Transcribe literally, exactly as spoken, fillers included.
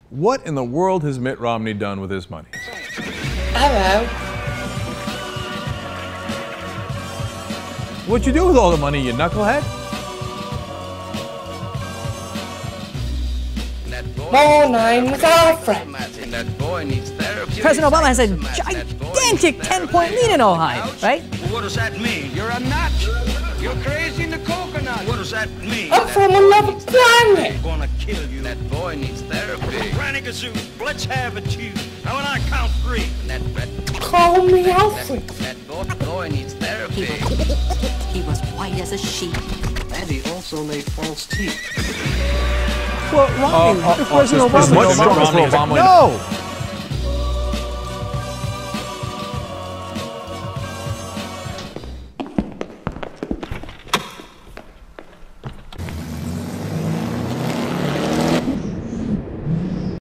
What in the world has Mitt Romney done with his money? Hello. What'd you do with all the money, you knucklehead? Morning, with Alfred. President Obama has a gigantic ten-point lead in Ohio, right? What does that mean? You're a nut. You're crazy in the coconut. What does that mean? I'm from another planet. I'm gonna kill you. That boy needs therapy. Granny Gazoo, let's have it to you. Now when I count three. That, that, Call me Alfred. that boy, boy needs therapy. He was white as a sheet. And he also made false teeth. Well, Romney, Uh, uh, President uh, Obama. President Obama. Obama. No!